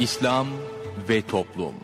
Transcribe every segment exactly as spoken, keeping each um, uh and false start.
İslam ve Toplum.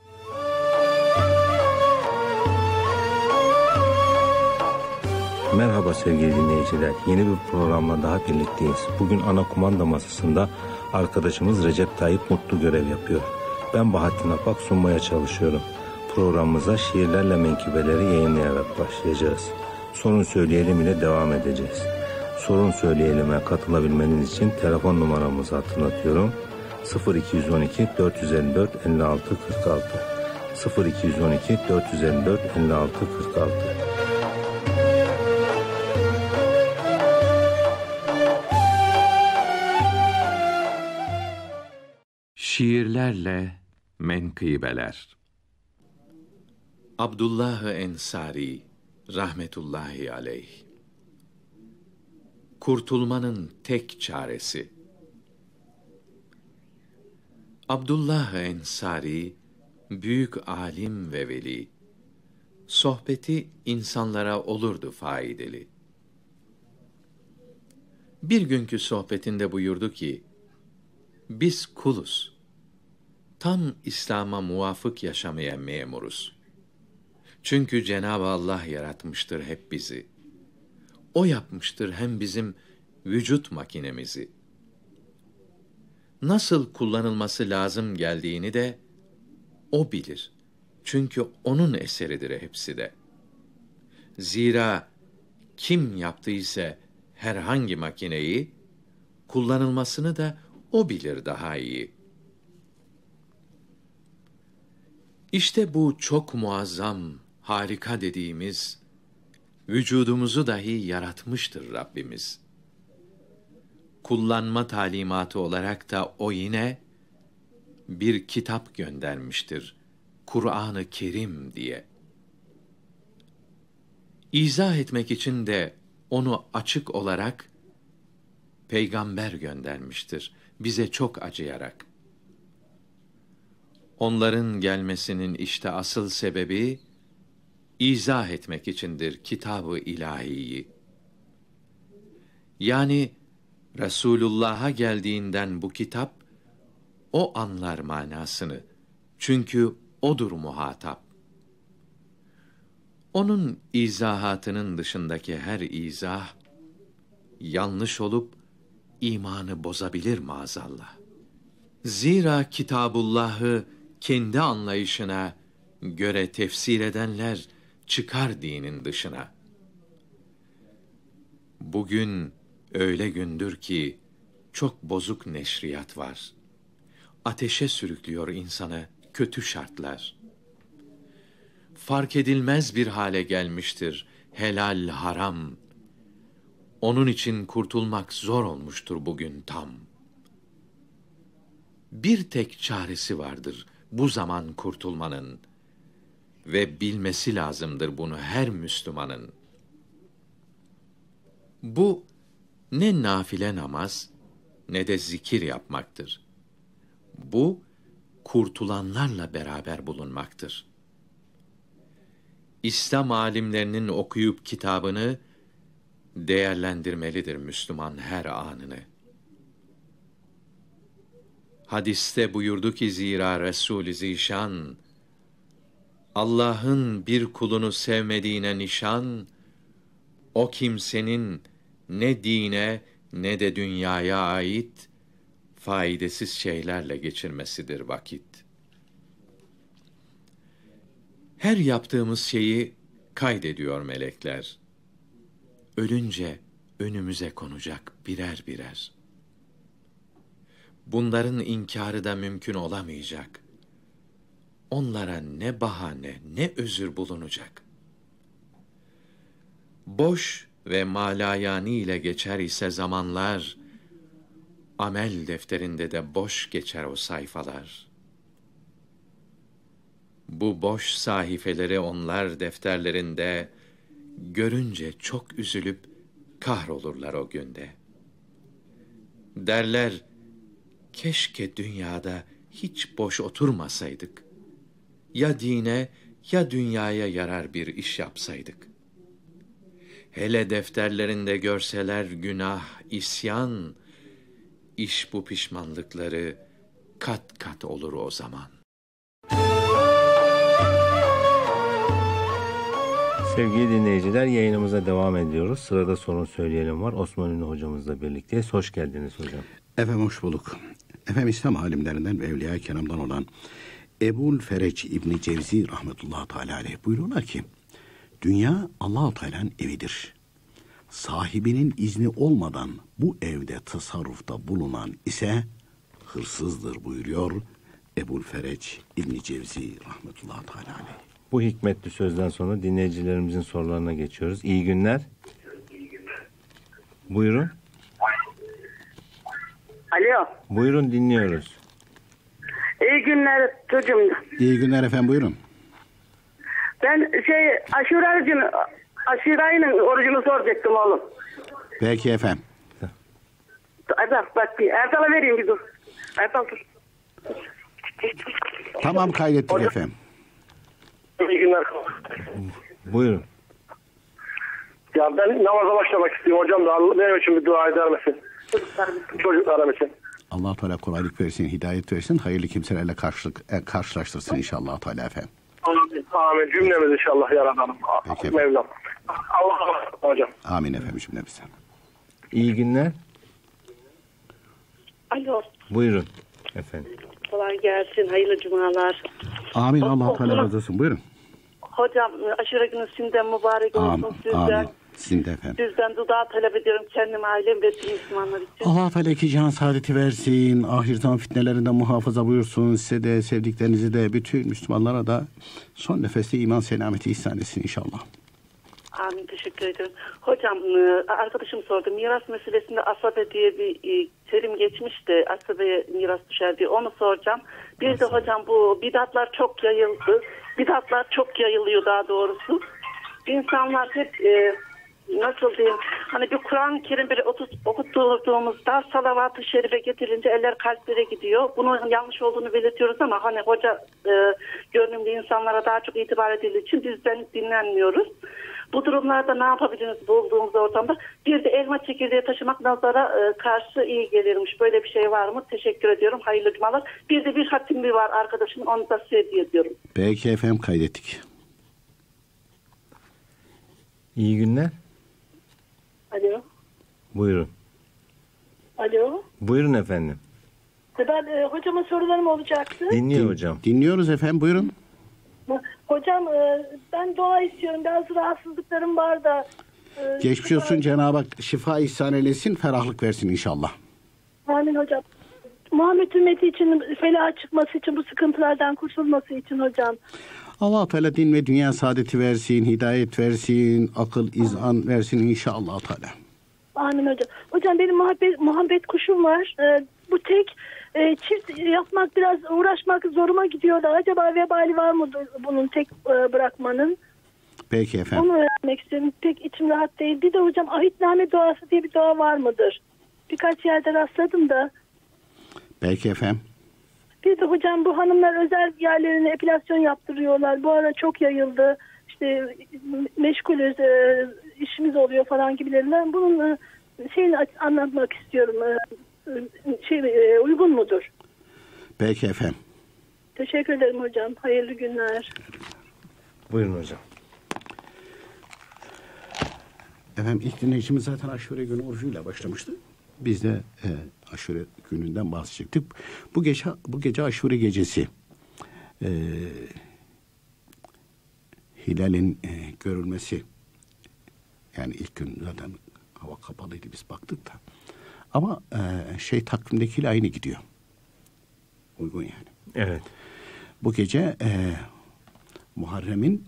Merhaba sevgili dinleyiciler. Yeni bir programla daha birlikteyiz. Bugün ana kumanda masasında arkadaşımız Recep Tayyip Mutlu görev yapıyor. Ben Bahattin Apak sunmaya çalışıyorum. Programımıza şiirlerle menkıbeleri yayınlayarak başlayacağız. Sorun söyleyelim ile devam edeceğiz. Sorun söyleyelime katılabilmeniz için telefon numaramızı hatırlatıyorum. sıfır iki yüz on iki dört yüz elli dört elli altı kırk altı sıfır iki yüz on iki dört yüz elli dört elli altı kırk altı. Şiirlerle menkıbeler. Abdullah Ensari rahmetullahi aleyh. Kurtulmanın tek çaresi. Abdullah Ensari büyük alim ve veli. Sohbeti insanlara olurdu faydalı. Bir günkü sohbetinde buyurdu ki: biz kuluz. Tam İslam'a muvafık yaşamaya memuruz. Çünkü Cenab-ı Allah yaratmıştır hep bizi. O yapmıştır hem bizim vücut makinemizi. Nasıl kullanılması lazım geldiğini de o bilir. Çünkü onun eseridir hepsi de. Zira kim yaptıysa herhangi makineyi, kullanılmasını da o bilir daha iyi. İşte bu çok muazzam, harika dediğimiz vücudumuzu dahi yaratmıştır Rabbimiz. Kullanma talimatı olarak da o yine bir kitap göndermiştir, Kur'an-ı Kerim diye. İzah etmek için de onu açık olarak peygamber göndermiştir, bize çok acıyarak. Onların gelmesinin işte asıl sebebi, izah etmek içindir kitab-ı ilahiyi. Yani Resulullah'a geldiğinden bu kitap, o anlar manasını. Çünkü odur muhatap. Onun izahatının dışındaki her izah, yanlış olup imanı bozabilir maazallah. Zira Kitabullah'ı kendi anlayışına göre tefsir edenler çıkar dinin dışına. Bugün öyle gündür ki çok bozuk neşriyat var. Ateşe sürüklüyor insanı kötü şartlar. Fark edilmez bir hale gelmiştir helal haram. Onun için kurtulmak zor olmuştur bugün tam. Bir tek çaresi vardır bu zaman kurtulmanın ve bilmesi lazımdır bunu her Müslümanın. Bu ne nafile namaz ne de zikir yapmaktır. Bu kurtulanlarla beraber bulunmaktır. İslam alimlerinin okuyup kitabını değerlendirmelidir Müslüman her anını. Hadiste buyurdu ki zira Resul-i Zişan, Allah'ın bir kulunu sevmediğine nişan, o kimsenin ne dine ne de dünyaya ait faydasız şeylerle geçirmesidir vakit. Her yaptığımız şeyi kaydediyor melekler. Ölünce önümüze konacak birer birer. Bunların inkârı da mümkün olamayacak. Onlara ne bahane, ne özür bulunacak. Boş ve malayani ile geçer ise zamanlar, amel defterinde de boş geçer o sayfalar. Bu boş sahifeleri onlar defterlerinde görünce çok üzülüp kahrolurlar o günde. Derler, keşke dünyada hiç boş oturmasaydık. Ya dine ya dünyaya yarar bir iş yapsaydık. Hele defterlerinde görseler günah, isyan, iş bu pişmanlıkları kat kat olur o zaman. Sevgili dinleyiciler, yayınımıza devam ediyoruz. Sırada Sorun Söyleyelim var. Osman Ünlü hocamızla birlikteyiz. Hoş geldiniz hocam. Efendim hoş bulduk. Efendim İslam alimlerinden ve Evliya-i Kiram'dan olan Ebul Fereç İbni Cevzi rahmetullahi teala aleyh buyuruyorlar ki, dünya Allah-u Teala'nın evidir. Sahibinin izni olmadan bu evde tasarrufta bulunan ise hırsızdır buyuruyor Ebul Fereç İbni Cevzi rahmetullahi teala aleyh. Bu hikmetli sözden sonra dinleyicilerimizin sorularına geçiyoruz. İyi günler. Buyurun. Alo. Buyurun, dinliyoruz. İyi günler çocuğum. İyi günler efendim, buyurun. Ben şey aşure orucunu, aşure ayının orucunu soracaktım oğlum. Peki efendim. Erdal bak bir Erdal'a vereyim bir dur. Erdal dur. Tamam, kaydettik Hocam. efendim. İyi günler. Buyurun. Ya ben namaza başlamak istiyorum hocam da Allah benim için bir dua eder misin? Çocuklarım için. Allah Teala kolaylık versin, hidayet versin, hayırlı kimselerle karşılık, e, karşılaştırsın inşallah Teala efendim. Amin. Amin. Cümlemiz inşallah yaradanım. Peki. Mevlam. Allah'a emanet hocam. Amin efendim cümlemize. İyi günler. Alo. Buyurun efendim. Kolay gelsin. Hayırlı cumalar. Amin, O- Allah o- Teala razı olsun. Buyurun. Hocam aşure günü sizden mübarek olsun. Amin, Sizden, amin. Sizin de efendim. sizden dua talep ediyorum. Kendim, ailem ve tüm Müslümanlar için. Allah Teala iki cihan saadeti versin. Ahir zaman fitnelerinden muhafaza buyursun. Size de, sevdiklerinizi de, bütün Müslümanlara da son nefeste iman selameti ihsan etsin inşallah. Amin. Teşekkür ederim. Hocam e, arkadaşım sordu. Miras meselesinde asabe diye bir e, terim geçmişti. Asabeye miras düşer diye. Onu soracağım. Bir de hocam bu bidatlar çok yayıldı. Bidatlar çok yayılıyor daha doğrusu. İnsanlar hep e, nasıl diyeyim, hani bir Kur'an-ı Kerim bir okuttuğumuzda salavat-ı şerife getirince eller kalplere gidiyor. Bunun yanlış olduğunu belirtiyoruz ama hani hoca e, görünümlü insanlara daha çok itibar edildiği için bizden dinlenmiyoruz. Bu durumlarda ne yapabiliriz bulduğumuz ortamda? Bir de elma çekirdeği taşımak nazara e, karşı iyi gelirmiş. Böyle bir şey var mı? Teşekkür ediyorum. Hayırlı cumalar. Bir de bir hatimi var arkadaşım. Onu da size hediye ediyorum. Peki efendim, kaydettik. İyi günler. Alo. Buyurun. Alo. Buyurun efendim. Ben e, hocama sorularım olacaktı. Dinliyor Din- hocam. Dinliyoruz efendim, buyurun. Hocam e, ben dua istiyorum. Bazı rahatsızlıklarım var da. E, Geçmiş olsun, Cenab-ı Hak şifa ihsan eylesin, ferahlık versin inşallah. Amin hocam. Muhammed ümmeti için felaha çıkması için, bu sıkıntılardan kurtulması için hocam. Allah Teala din ve dünya saadeti versin, hidayet versin, akıl, izan versin inşallah Teala. Amin hocam. Hocam benim muhabbet, muhabbet kuşum var. E, bu tek e, çift yapmak, biraz uğraşmak zoruma gidiyor da. Acaba vebali var mı bunun tek e, bırakmanın? Peki efendim. Onu öğrenmek istiyorum. Pek içim rahat değil. Bir de hocam ahitname duası diye bir dua var mıdır? Birkaç yerde rastladım da. Peki efendim. Bir de hocam bu hanımlar özel yerlerine epilasyon yaptırıyorlar. Bu ara çok yayıldı. İşte meşgulüz, e, işimiz oluyor falan gibilerinden. Bunun e, şeyini anlatmak istiyorum. E, şey e, uygun mudur? Peki efendim. Teşekkür ederim hocam. Hayırlı günler. Buyurun hocam. Efendim ilk dinleyicimiz zaten aşure günü orucuyla başlamıştı. Biz de e, aşure gününden bahsedecektik. Bu gece bu gece aşure gecesi e, hilalin e, görülmesi, yani ilk gün zaten hava kapalıydı, biz baktık da. Ama e, şey takvimdekiyle aynı gidiyor. Uygun yani. Evet. Bu gece e, Muharrem'in,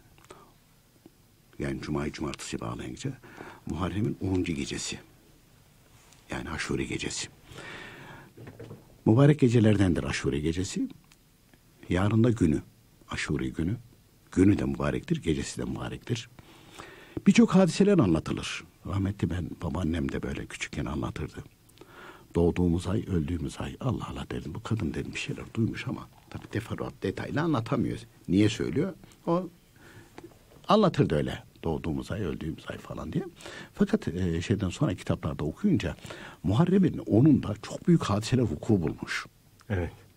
yani Cuma'yı Cumartesi bağlayınca Muharrem'in onuncu gecesi. Yani aşure gecesi. Mübarek gecelerdendir aşure gecesi. Yarın da günü. Aşure günü. Günü de mübarektir, gecesi de mübarektir. Birçok hadiseler anlatılır. Rahmetli ben, babaannem de böyle küçükken anlatırdı. Doğduğumuz ay, öldüğümüz ay. Allah Allah dedim, bu kadın dedim bir şeyler duymuş ama tabii teferruat, detaylı anlatamıyor. Niye söylüyor? O anlatırdı öyle. Doğduğumuz ay, öldüğümüz ay falan diye. Fakat e, şeyden sonra kitaplarda okuyunca Muharrem'in onun da çok büyük hadiseler vuku bulmuş. Evet.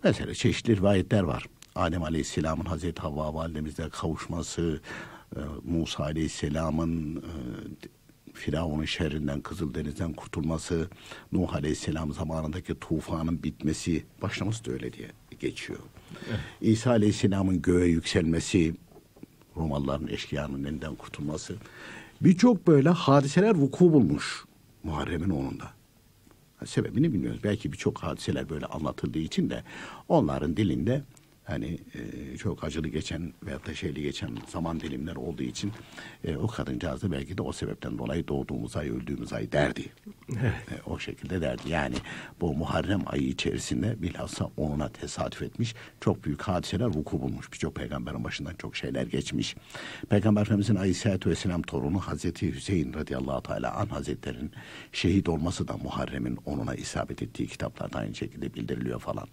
Mesela çeşitli rivayetler var. Adem Aleyhisselam'ın Hazreti Havva validemizle kavuşması, Musa Aleyhisselam'ın Firavun'un şerrinden, Kızıldeniz'den kurtulması, Nuh Aleyhisselam zamanındaki tufanın bitmesi, başlaması da öyle diye geçiyor. Evet. İsa Aleyhisselam'ın göğe yükselmesi, Romalıların, eşkıyanın elinden kurtulması, birçok böyle hadiseler vuku bulmuş Muharrem'in onunda. Sebebini bilmiyoruz. Belki birçok hadiseler böyle anlatıldığı için de onların dilinde hani e, çok acılı geçen veyahut da şeyli geçen zaman dilimler olduğu için e, o kadıncağız da belki de o sebepten dolayı doğduğumuz ay, öldüğümüz ay derdi. Evet. E, o şekilde derdi. Yani bu Muharrem ayı içerisinde bilhassa onuna tesadüf etmiş çok büyük hadiseler vuku bulmuş. Birçok peygamberin başından çok şeyler geçmiş. Peygamber Efendimizin Aleyhisselatü Vesselam torunu Hazreti Hüseyin radıyallahu teala an hazretlerinin şehit olması da Muharrem'in onuna isabet ettiği kitaplarda aynı şekilde bildiriliyor falan.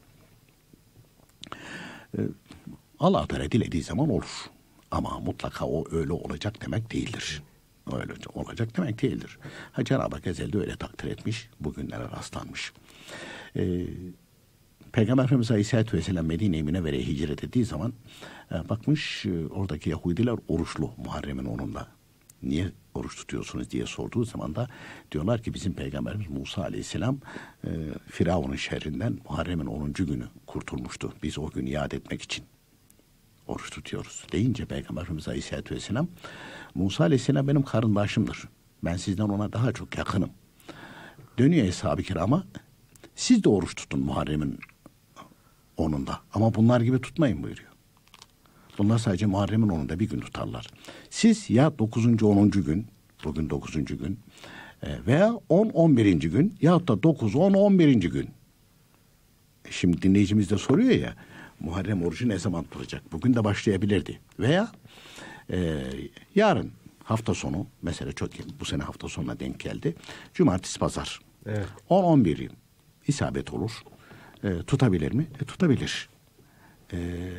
Allah Teala dilediği zaman olur. Ama mutlaka o öyle olacak demek değildir. Öyle olacak demek değildir. Ha, Cenab-ı Hak ezelde öyle takdir etmiş. Bugünlere rastlanmış. Ee, Peygamber Efendimiz Aleyhisselatü Vesselam Medine-i Münevvere'ye hicret ettiği zaman e, bakmış e, oradaki Yahudiler oruçlu Muharrem'in onunda. Niye oruç tutuyorsunuz diye sorduğu zaman da diyorlar ki bizim Peygamberimiz Musa Aleyhisselam e, Firavun'un şerrinden Muharrem'in onuncu günü kurtulmuştu. Biz o günü yad etmek için oruç tutuyoruz. Deyince Peygamber Efendimiz Aleyhisselatü Vesselam Musa Aleyhisselam benim karındaşımdır. Ben sizden ona daha çok yakınım. Dönüyor Eshab-ı Kiram'a, siz de oruç tutun Muharrem'in onunda. Ama bunlar gibi tutmayın buyuruyor. Bunlar sadece Muharrem'in onunda bir gün tutarlar. Siz ya dokuzuncu onuncu gün, bugün dokuzuncu gün veya on on birinci gün yahut da dokuz on on birinci gün. Şimdi dinleyicimiz de soruyor ya, Muharrem orucu ne zaman tutacak? Bugün de başlayabilirdi. Veya e, yarın hafta sonu, mesela çok bu sene hafta sonuna denk geldi. Cumartesi, pazar. Evet. on on bir isabet olur. E, tutabilir mi? E, tutabilir. Eee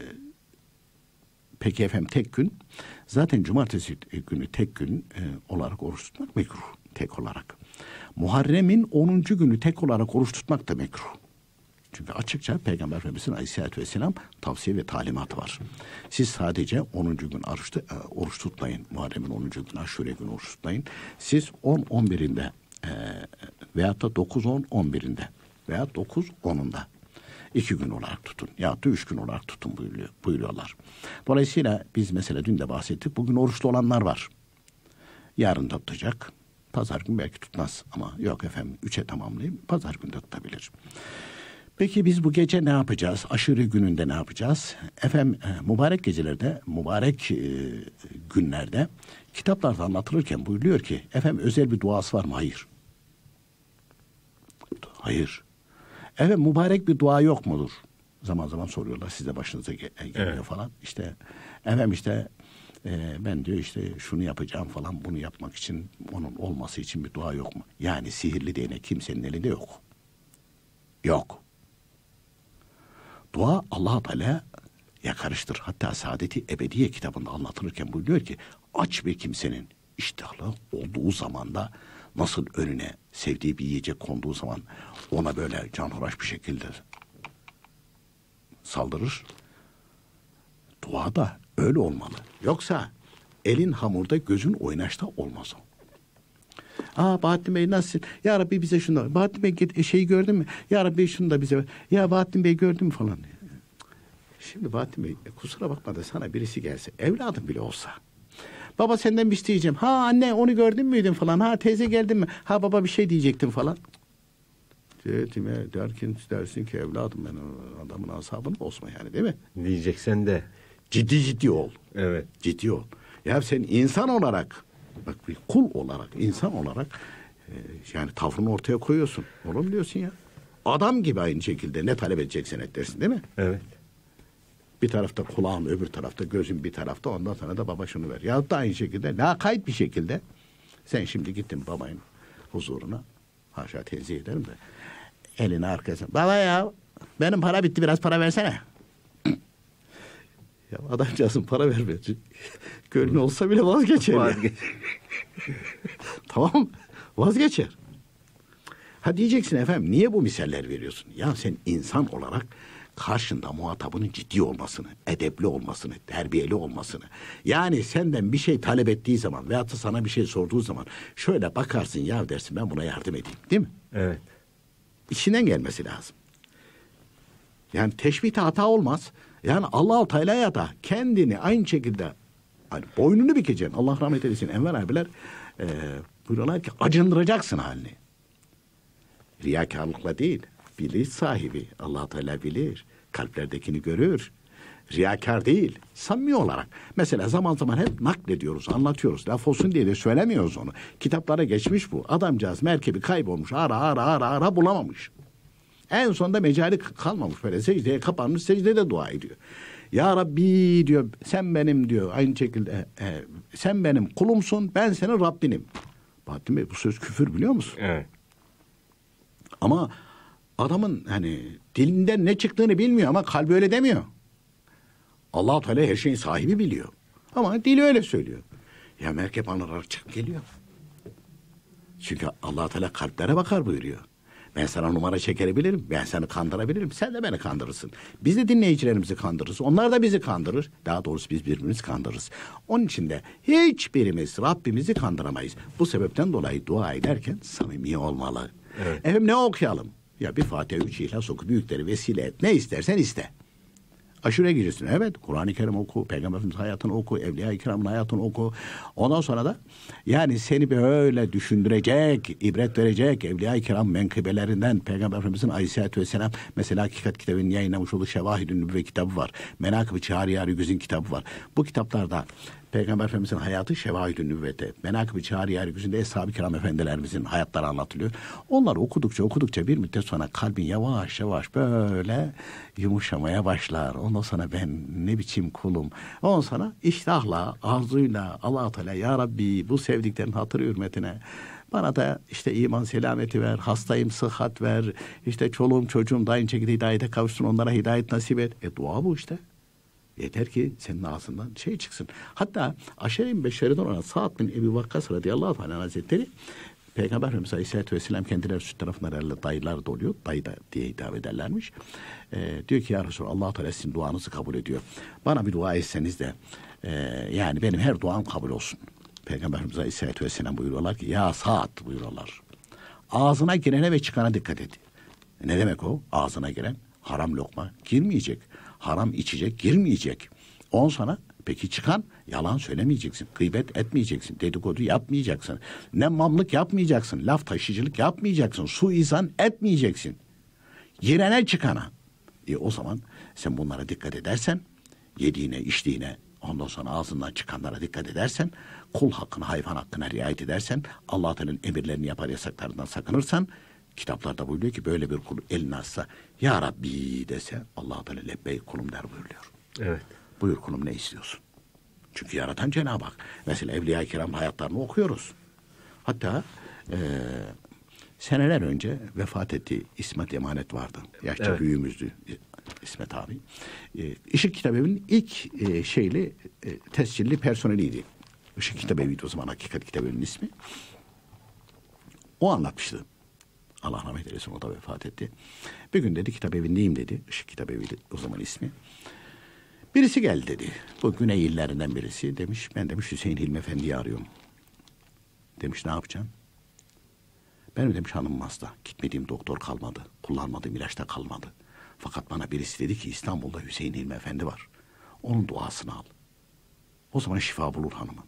Peki efendim tek gün, zaten cumartesi günü tek gün e, olarak oruç tutmak mekruh, tek olarak. Muharrem'in onuncu günü tek olarak oruç tutmak da mekruh. Çünkü açıkça Peygamber Efendimiz'in Aleyhisselatü Vesselam tavsiye ve talimatı var. Siz sadece onuncu gün oruç, e, oruç tutmayın, Muharrem'in onuncu günü, Aşure günü oruç tutmayın. Siz on on birinde e, veyahut da dokuz on on birinde veya dokuz onunda. İki gün olarak tutun. Ya da üç gün olarak tutun buyuruyor, buyuruyorlar. Dolayısıyla biz mesela dün de bahsettik. Bugün oruçlu olanlar var. Yarın da tutacak. Pazar günü belki tutmaz. Ama yok efendim üçe tamamlayayım. Pazar günü de tutabilir. Peki biz bu gece ne yapacağız? Aşure gününde ne yapacağız? Efendim e, mübarek gecelerde, mübarek e, günlerde kitaplarda anlatılırken buyuruyor ki efendim özel bir duası var mı? Hayır. Hayır. Evet, mübarek bir dua yok mudur? Zaman zaman soruyorlar, size başınıza geliyor evet. falan. İşte efendim işte e, ben diyor işte şunu yapacağım falan, bunu yapmak için, onun olması için bir dua yok mu? Yani sihirli değnek kimsenin elinde yok. Yok. Dua Allah-u Teala yakarıştır. Hatta Saadet-i Ebediye kitabında anlatılırken buyuruyor ki aç bir kimsenin iştahlı olduğu zamanda nasıl önüne sevdiği bir yiyecek konduğu zaman ona böyle canhıraş bir şekilde saldırır. Dua da öyle olmalı. Yoksa elin hamurda gözün oynaşta olmaz o. Aa Bahattin Bey nasılsın? Ya Rabbi bize şunu da. Bahattin Bey şeyi gördün mü? Ya Rabbi şunu da bize. Ya Bahattin Bey gördün mü falan. Şimdi Bahattin Bey kusura bakma da sana birisi gelse, evladım bile olsa. Baba senden bir isteyeceğim. Ha anne onu gördün müydün falan. Ha teyze geldin mi? Ha baba bir şey diyecektim falan. Dedim ya derken dersin ki evladım ben adamın asabını bozma yani değil mi? Diyeceksen de. Ciddi ciddi ol. Evet. Ciddi ol. Ya sen insan olarak bak bir kul olarak insan olarak e, yani tavrını ortaya koyuyorsun. Oğlum diyorsun ya. Adam gibi aynı şekilde ne talep edeceksen et dersin değil mi? Evet. Bir tarafta kulağım, öbür tarafta gözüm bir tarafta. Ondan sonra da baba şunu ver. Ya da aynı şekilde lakayt bir şekilde sen şimdi gittin babanın huzuruna. Haşa tenzih ederim de. Elini arkasına. Baba ya benim para bitti biraz para versene. Ya adamcağızın para vermeyecek. Gönlü olsa bile vazgeçer. Vazgeçer. Tamam mı? Vazgeçer. Ha diyeceksin efendim niye bu misaller veriyorsun? Ya sen insan olarak karşında muhatabının ciddi olmasını, edepli olmasını, terbiyeli olmasını. Yani senden bir şey talep ettiği zaman veyahut da sana bir şey sorduğu zaman şöyle bakarsın, ya dersin ben buna yardım edeyim, değil mi? Evet. İçinden gelmesi lazım. Yani teşbihte hata olmaz. Yani Allah-u Teala'ya da kendini aynı şekilde hani boynunu bükeceksin. Allah rahmet eylesin. Enver abiler e, buyuruyorlar ki acındıracaksın halini. Riyakarlıkla değil. Bilinç sahibi. Allah Teala bilir. Kalplerdekini görür. Riyakar değil. Samimi olarak. Mesela zaman zaman hep naklediyoruz, anlatıyoruz. Laf olsun diye de söylemiyoruz onu. Kitaplara geçmiş bu. Adamcağız merkebi kaybolmuş. Ara ara ara ara bulamamış. En sonunda mecali kalmamış. Böyle secdeye kapanmış. Secdede dua ediyor. Ya Rabbi diyor, sen benim diyor aynı şekilde e, sen benim kulumsun, ben senin Rabbinim. Bahattin Bey, bu söz küfür biliyor musun? Evet. Ama adamın hani dilinden ne çıktığını bilmiyor ama kalbi öyle demiyor. Allah-u Teala her şeyin sahibi biliyor. Ama dili öyle söylüyor. Ya merkep anırarak çıkıp geliyor. Çünkü Allah-u Teala kalplere bakar buyuruyor. Ben sana numara çekebilirim, ben seni kandırabilirim, sen de beni kandırırsın. Biz de dinleyicilerimizi kandırırız, onlar da bizi kandırır. Daha doğrusu biz birbirimizi kandırırız. Onun için de hiçbirimiz Rabbimizi kandıramayız. Bu sebepten dolayı dua ederken samimi olmalı. Evet. Efendim ne okuyalım? Ya bir Fatiha, üç İhlas oku, büyükleri vesile et. Ne istersen iste. Aşure gecesini, evet, Kur'an-ı Kerim oku, Peygamberimiz hayatını oku, Evliya-i Kiram'ın hayatını oku. Ondan sonra da yani seni böyle düşündürecek, ibret verecek Evliya-i Kiram menkıbelerinden Peygamberimizin Aleyhisselatü Vesselam mesela Hakikat kitabının yayınlamış olduğu Şevahid-ü Nübüvve kitabı var. Menakıb-ı Çağrı-i Güzin kitabı var. Bu kitaplarda Peygamber Efendimizin hayatı Şevahid-ü Nübüvve'de, Menakıb-ı Çağrı-i Güzin'de Eshab-ı Kiram efendilerimizin hayatları anlatılıyor. Onları okudukça okudukça bir müddet sonra kalbin yavaş yavaş böyle yumuşamaya başlar. Ondan sonra ben ne biçim kulum. Ondan sonra iştahla, arzuyla Allah-u Teala ya Rabbi bu sevdiklerin hatırı hürmetine bana da işte iman selameti ver, hastayım sıhhat ver, işte çoluğum çocuğum da aynı şekilde hidayete kavuşsun, onlara hidayet nasip et. E dua bu işte. Yeter ki senin ağzından şey çıksın. Hatta Aşere-i Beşeriden olan Sa'd bin Ebi Vakkas radıyallahu anh hazretleri Peygamber Efendimiz Aleyhisselatü Vesselam kendileri süt tarafından herhalde dayılar da oluyor. Dayı da diye hitap ederlermiş. Ee, diyor ki ya Resulallah Allah-u Teala sizin duanızı kabul ediyor. Bana bir dua etseniz de e, yani benim her duam kabul olsun. Peygamber Efendimiz Aleyhisselatü Vesselam buyuruyorlar ki ya Sa'd buyuruyorlar. Ağzına girene ve çıkana dikkat et. Ne demek o? Ağzına giren haram lokma girmeyecek. Haram içecek girmeyecek. On sana peki çıkan yalan söylemeyeceksin. Gıybet etmeyeceksin. Dedikodu yapmayacaksın. Nemmamlık yapmayacaksın. Laf taşıyıcılık yapmayacaksın. Suizan etmeyeceksin. Girene çıkana. E o zaman sen bunlara dikkat edersen, yediğine içtiğine, ondan sonra ağzından çıkanlara dikkat edersen, kul hakkına, hayvan hakkına riayet edersen, Allah Teala'nın emirlerini yapar, yasaklarından sakınırsan, kitaplarda buyuruyor ki böyle bir kul elini açsa ya Rabbi dese Allah Teala lebbeyk kulum der buyuruyor. Evet. Buyur kulum ne istiyorsun? Çünkü yaratan Cenab-ı Hak. Mesela Evliya-i Kiram hayatlarını okuyoruz. Hatta e, seneler önce vefat etti İsmet Emanet vardı. Yaşça evet. büyüğümüzdü İsmet abi. E, Işık Kitabevi'nin ilk e, şeyli e, tescilli personeliydi. Işık Kitabevi'ydi o zaman Hakikat Kitabevi'nin ismi. O anlatmıştı. Allah rahmet eylesin, o da vefat etti. Bir gün dedi kitap evindeyim dedi. Işık Kitap Evi'ydi o zaman ismi. Birisi geldi dedi. Bu Güney illerinden birisi. Demiş ben demiş Hüseyin Hilmi Efendi'yi arıyorum. Demiş ne yapacaksın? Benim demiş hanımım hasta. Gitmediğim doktor kalmadı. Kullanmadığım ilaçta kalmadı. Fakat bana birisi dedi ki İstanbul'da Hüseyin Hilmi Efendi var. Onun duasını al. O zaman şifa bulur hanımın.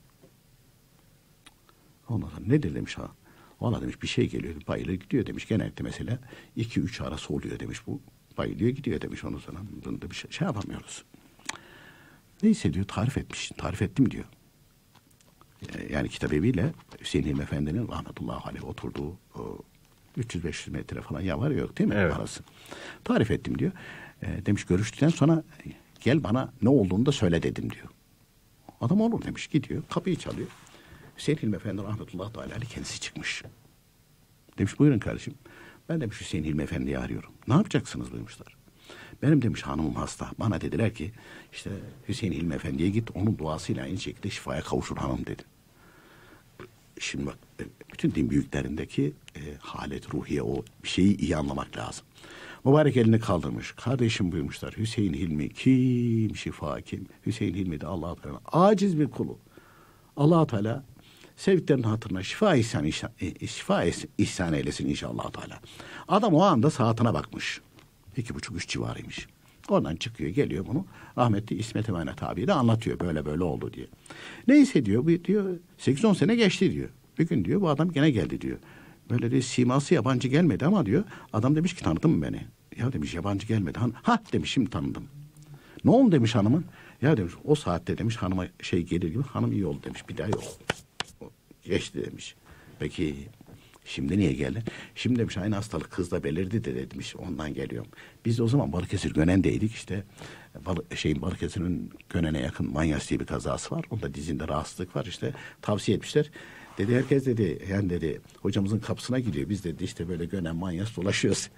Ondan sonra nedir demiş ha? Valla demiş bir şey geliyor, bayılır gidiyor demiş. Genellikle mesela iki üç arası oluyor demiş bu. Bayılıyor gidiyor demiş, onu sonra bunda bir şey, şey yapamıyoruz. Neyse diyor tarif etmiş, tarif ettim diyor. Yani kitap eviyle Hüseyin Hilmi Efendi'nin rahmetullahi aleyh oturduğu o üç yüz beş yüz metre falan ya var ya yok değil mi? Evet. Arası. Tarif ettim diyor. E, demiş görüştükten sonra gel bana ne olduğunu da söyle dedim diyor. Adam olur demiş, gidiyor kapıyı çalıyor. Hüseyin Hilmi Efendi rahmetullahi teala kendisi çıkmış. Demiş buyurun kardeşim. Ben demiş Hüseyin Hilmi Efendi'yi arıyorum. Ne yapacaksınız buyurmuşlar. Benim demiş hanımım hasta. Bana dediler ki işte Hüseyin Hilmi Efendi'ye git. Onun duasıyla aynı şekilde şifaya kavuşur hanım dedi. Şimdi bak bütün din büyüklerindeki e, halet ruhiye o bir şeyi iyi anlamak lazım. Mübarek elini kaldırmış. Kardeşim buyurmuşlar. Hüseyin Hilmi kim? Şifa kim? Hüseyin Hilmi de Allah-u Teala aciz bir kulu. Allah-u Teala sevdiklerinin hatırına şifa ihsan, ihsan, şifa ihsan eylesin inşallah Teala. Adam o anda saatine bakmış. İki buçuk üç civarıymış. Oradan çıkıyor geliyor bunu. Rahmetli İsmet Emanet abi de anlatıyor. Böyle böyle oldu diye. Neyse diyor bu diyor sekiz on sene geçti diyor. Bir gün diyor bu adam gene geldi diyor. Böyle de siması yabancı gelmedi ama diyor adam demiş ki tanıdın mı beni? Ya demiş yabancı gelmedi. Han, ha demiş şimdi tanıdım. Ne oldu demiş hanımın? Ya demiş o saatte demiş hanıma şey gelir gibi hanım iyi oldu demiş. Bir daha yok. Geçti demiş. Peki şimdi niye geldin? Şimdi demiş aynı hastalık kızda belirdi de demiş ondan geliyorum. Biz de o zaman Balıkesir Gönen'deydik işte. Balık, şeyin Balıkesir'in Gönen'e yakın Manyas diye bir kazası var. Onda dizinde rahatsızlık var işte. Tavsiye etmişler. Dedi herkes dedi yani dedi hocamızın kapısına gidiyor. Biz dedi işte böyle Gönen Manyas dolaşıyoruz.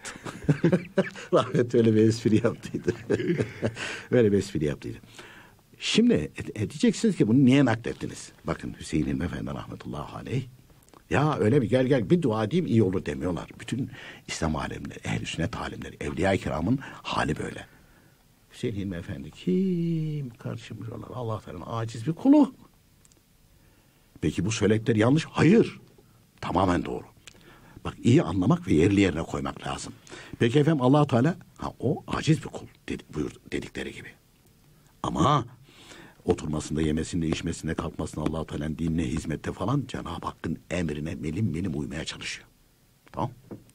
Rahmet öyle bir espri yaptıydı. Böyle bir espri yaptıydı. Şimdi e, diyeceksiniz ki bunu niye naklettiniz? Bakın Hüseyin Hilmi Efendi rahmetullahi aleyh. Ya öyle bir gel gel bir dua edeyim iyi olur demiyorlar. Bütün İslam alemleri, ehl-i sünnet alimleri, evliya-i kiramın hali böyle. Hüseyin Hilmi Efendi kim karşımıza Allah Teala'nın aciz bir kulu. Peki bu söyledikleri yanlış? Hayır. Tamamen doğru. Bak iyi anlamak ve yerli yerine koymak lazım. Peki efendim Allah Teala ha o aciz bir kul dedi, buyur dedikleri gibi. Ama oturmasında, yemesinde, içmesinde, kalkmasında Allah Teala'nın dinine, hizmette falan Cenab-ı Hakk'ın emrine melim melim uymaya çalışıyor. Tamam?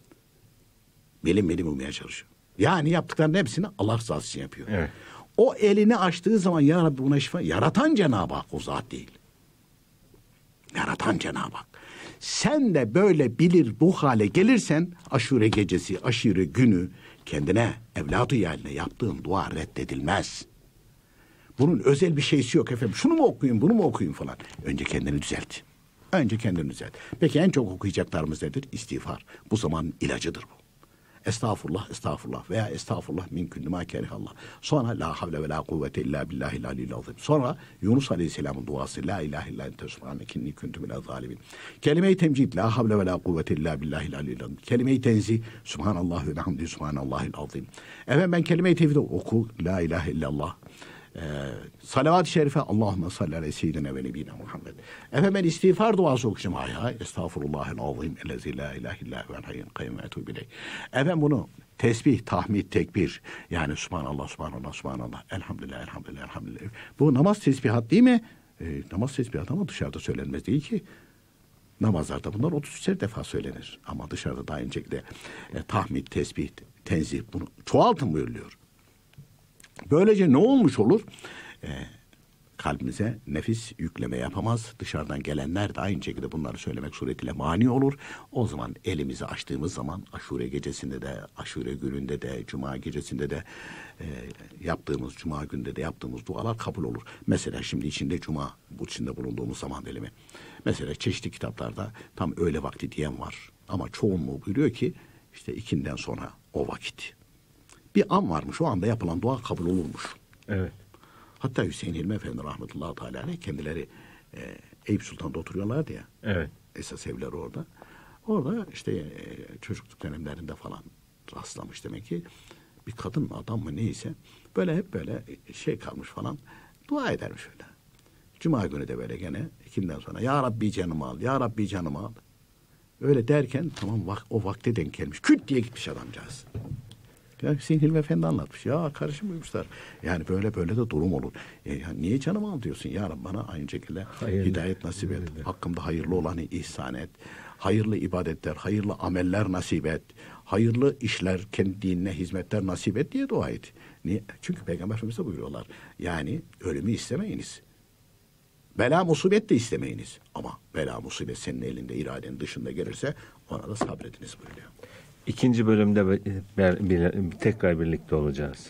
Melim melim uymaya çalışıyor. Yani yaptıklarının hepsini Allah rızası için yapıyor. Evet. O elini açtığı zaman ya Rabbi buna şifa yaratan Cenab-ı Hak o zat değil. Yaratan Cenab-ı Hak. Sen de böyle bilir bu hale gelirsen aşure gecesi, aşure günü kendine evladı yaline yaptığın dua reddedilmez. Bunun özel bir şeysi yok efendim. Şunu mu okuyayım, bunu mu okuyayım falan. Önce kendini düzelt. Önce kendini düzelt. Peki en çok okuyacaklarımız nedir? İstiğfar. Bu zamanın ilacıdır bu. Estağfurullah, estağfurullah veya estağfurullah min kulli ma kerihallah. Sonra la havle ve la kuvvete illa billahil aliyyil azim. Sonra Yunus Aleyhisselam'ın duası la ilahe illa ente subhaneke inni kuntu minel zalimin. Kelime-i temcid la havle ve la kuvvete illa billahil aliyyil azim. Kelime-i tenzih subhanallah ve bihamdihi subhanallahil azim. Efendim ben kelime-i tevhid oku la ilahe illallah. Ee, salavat-ı şerife Allahümme salli aleyhi seyyidine ve nebine Muhammed. Efendim ben istiğfar duası okuyacağım. Hay hay estağfurullahel azim ellezî la ilahe illa huvel hayyul kayyum ve etûbü ileyh. Efendim bunu tesbih, tahmid, tekbir yani subhanallah, subhanallah, subhanallah elhamdülillah, elhamdülillah, elhamdülillah. Bu namaz tesbihat değil mi? Ee, namaz tesbihat ama dışarıda söylenmez değil ki. Namazlarda bunlar otuz üçer defa söylenir. Ama dışarıda da aynı şekilde e, tahmid, tesbih, tenzih bunu çoğaltın buyuruluyor. Böylece ne olmuş olur? Ee, kalbimize nefis yükleme yapamaz. Dışarıdan gelenler de aynı şekilde bunları söylemek suretiyle mani olur. O zaman elimizi açtığımız zaman aşure gecesinde de, aşure gününde de, cuma gecesinde de e, yaptığımız, cuma günde de yaptığımız dualar kabul olur. Mesela şimdi içinde cuma, bu içinde bulunduğumuz zaman dilimi. Mesela çeşitli kitaplarda tam öğle vakti diyen var. Ama çoğunluğu buyuruyor ki işte ikinden sonra o vakit. Bir an varmış. O anda yapılan dua kabul olurmuş. Evet. Hatta Hüseyin Hilmi Efendi rahmetullahi teala aleyh kendileri e, Eyüp Sultan'da oturuyorlardı ya. Evet. Esas evleri orada. Orada işte e, çocukluk dönemlerinde falan rastlamış demek ki. Bir kadın mı adam mı neyse böyle hep böyle şey kalmış falan dua edermiş öyle. Cuma günü de böyle gene ikinden sonra ya Rabbi canımı al, ya Rabbi canımı al. Öyle derken tamam vak o vakte denk gelmiş. Küt diye gitmiş adamcağız. Ya Hüseyin Hilmi Efendi anlatmış. Ya karışım uyumuşlar. Yani böyle böyle de durum olur. E, ya niye canımı al diyorsun? Ya Rabbi bana aynı şekilde hayırlı, hidayet nasip et. Hayırlı. Hakkımda hayırlı olanı ihsan et. Hayırlı ibadetler, hayırlı ameller nasip et. Hayırlı işler, kendi dinine hizmetler nasip et diye dua et. Niye? Çünkü Peygamber Efendimiz de buyuruyorlar. Yani ölümü istemeyiniz. Bela musibet de istemeyiniz. Ama bela musibet senin elinde, iradenin dışında gelirse ona da sabrediniz buyuruyor. İkinci bölümde bir, bir, tekrar birlikte olacağız.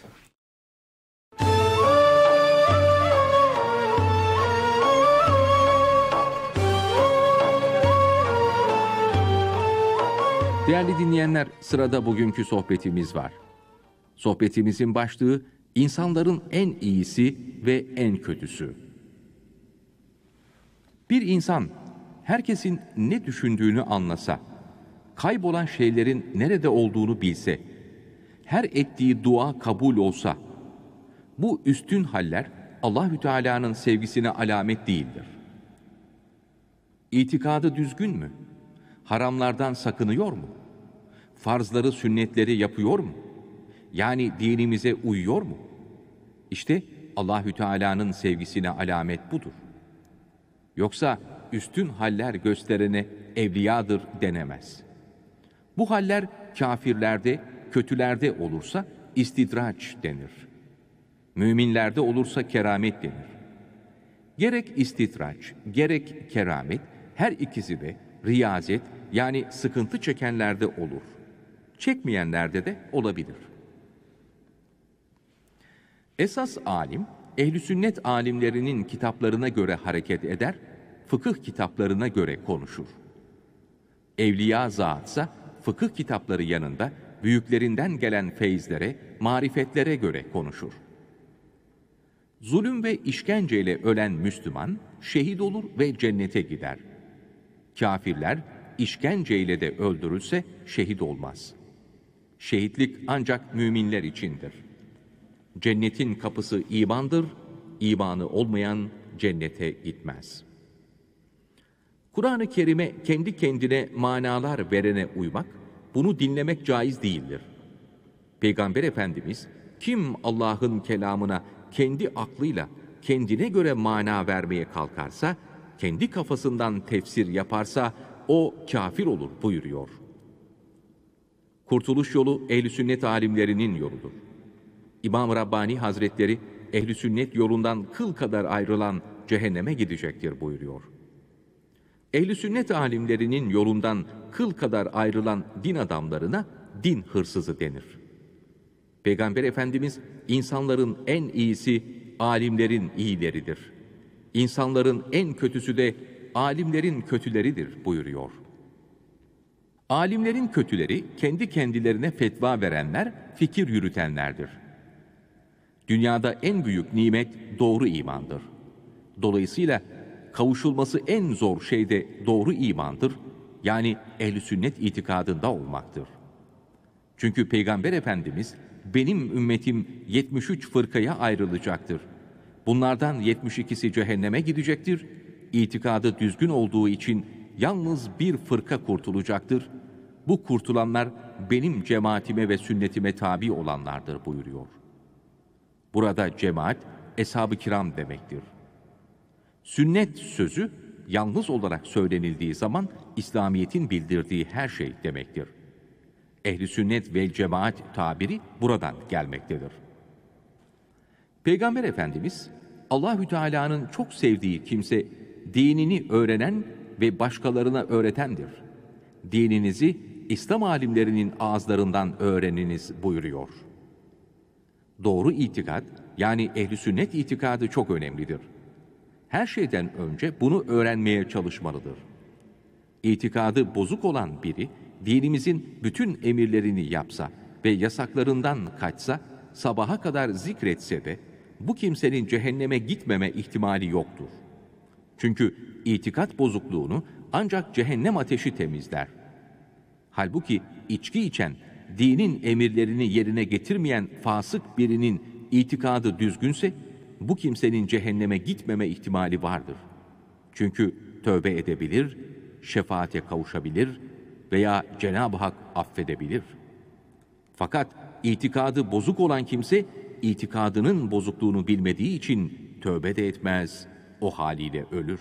Değerli dinleyenler, sırada bugünkü sohbetimiz var. Sohbetimizin başlığı insanların en iyisi ve en kötüsü. Bir insan herkesin ne düşündüğünü anlasa, kaybolan şeylerin nerede olduğunu bilse, her ettiği dua kabul olsa, bu üstün haller Allahü Teala'nın sevgisine alamet değildir. İtikadı düzgün mü? Haramlardan sakınıyor mu? Farzları, sünnetleri yapıyor mu? Yani dinimize uyuyor mu? İşte Allahü Teala'nın sevgisine alamet budur. Yoksa üstün haller gösterene evliyadır denemez. Bu haller kafirlerde, kötülerde olursa istidraç denir. Müminlerde olursa keramet denir. Gerek istidraç, gerek keramet, her ikisi de riyazet, yani sıkıntı çekenlerde olur. Çekmeyenlerde de olabilir. Esas alim, ehl-i sünnet alimlerinin kitaplarına göre hareket eder, fıkıh kitaplarına göre konuşur. Evliya zatsa fıkıh kitapları yanında büyüklerinden gelen feyizlere, marifetlere göre konuşur. Zulüm ve işkenceyle ölen Müslüman şehit olur ve cennete gider. Kafirler işkenceyle de öldürülse şehit olmaz. Şehitlik ancak müminler içindir. Cennetin kapısı imandır, imanı olmayan cennete gitmez. Kur'an-ı Kerim'e kendi kendine manalar verene uymak, bunu dinlemek caiz değildir. Peygamber Efendimiz, kim Allah'ın kelamına kendi aklıyla kendine göre mana vermeye kalkarsa, kendi kafasından tefsir yaparsa o kafir olur buyuruyor. Kurtuluş yolu ehl-i sünnet alimlerinin yoludur. İmam Rabbani Hazretleri ehl-i sünnet yolundan kıl kadar ayrılan cehenneme gidecektir buyuruyor. Ehl-i sünnet alimlerinin yolundan kıl kadar ayrılan din adamlarına din hırsızı denir. Peygamber Efendimiz, insanların en iyisi alimlerin iyileridir. İnsanların en kötüsü de alimlerin kötüleridir buyuruyor. Alimlerin kötüleri kendi kendilerine fetva verenler, fikir yürütenlerdir. Dünyada en büyük nimet doğru imandır. Dolayısıyla kavuşulması en zor şey de doğru imandır, yani ehl-i sünnet itikadında olmaktır. Çünkü Peygamber Efendimiz, benim ümmetim yetmiş üç fırkaya ayrılacaktır. Bunlardan yetmiş ikisi cehenneme gidecektir. İtikadı düzgün olduğu için yalnız bir fırka kurtulacaktır. Bu kurtulanlar benim cemaatime ve sünnetime tabi olanlardır buyuruyor. Burada cemaat, eshab-ı kiram demektir. Sünnet sözü, yalnız olarak söylenildiği zaman İslamiyet'in bildirdiği her şey demektir. Ehl-i sünnet vel cemaat tabiri buradan gelmektedir. Peygamber Efendimiz, Allahü Teala'nın çok sevdiği kimse, dinini öğrenen ve başkalarına öğretendir. Dininizi İslam alimlerinin ağızlarından öğreniniz buyuruyor. Doğru itikat, yani ehl-i sünnet itikadı çok önemlidir. Her şeyden önce bunu öğrenmeye çalışmalıdır. İtikadı bozuk olan biri, dinimizin bütün emirlerini yapsa ve yasaklarından kaçsa, sabaha kadar zikretse de, bu kimsenin cehenneme gitmeme ihtimali yoktur. Çünkü itikat bozukluğunu ancak cehennem ateşi temizler. Halbuki içki içen, dinin emirlerini yerine getirmeyen fasık birinin itikadı düzgünse, bu kimsenin cehenneme gitmeme ihtimali vardır. Çünkü tövbe edebilir, şefaate kavuşabilir veya Cenab-ı Hak affedebilir. Fakat itikadı bozuk olan kimse, itikadının bozukluğunu bilmediği için tövbe de etmez, o haliyle ölür.